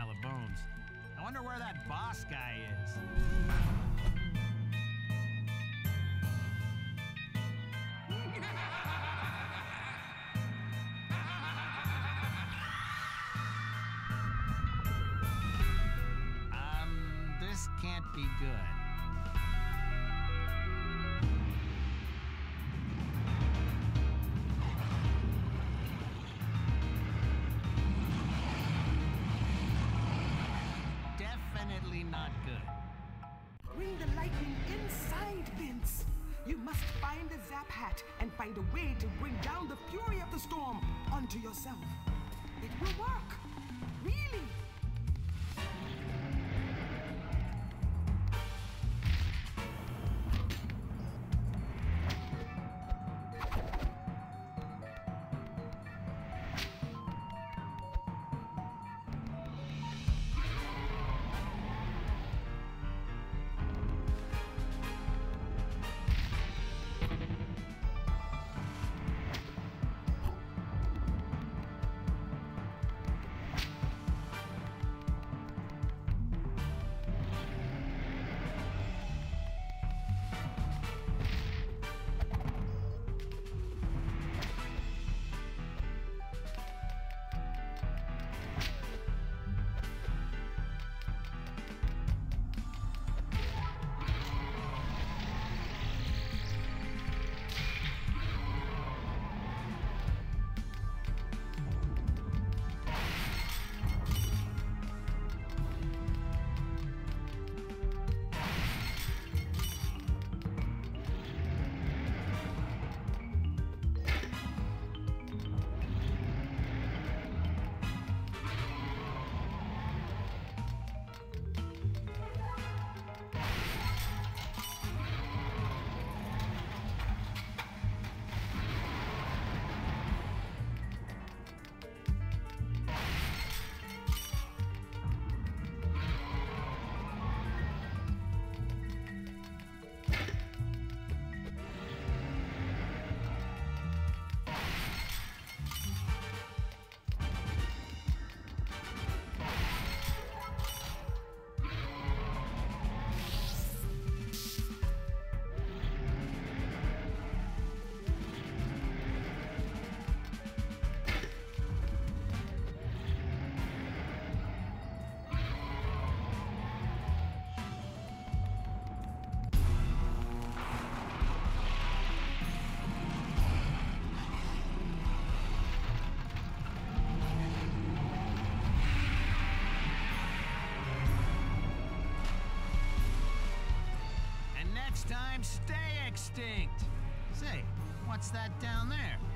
pile of bones. I wonder where that boss guy is. This can't be good. Definitely not good. Bring the lightning inside, Vince. You must find the Zap Hat and find a way to bring down the fury of the storm onto yourself. It will work. Really. Stay extinct! Say, what's that down there?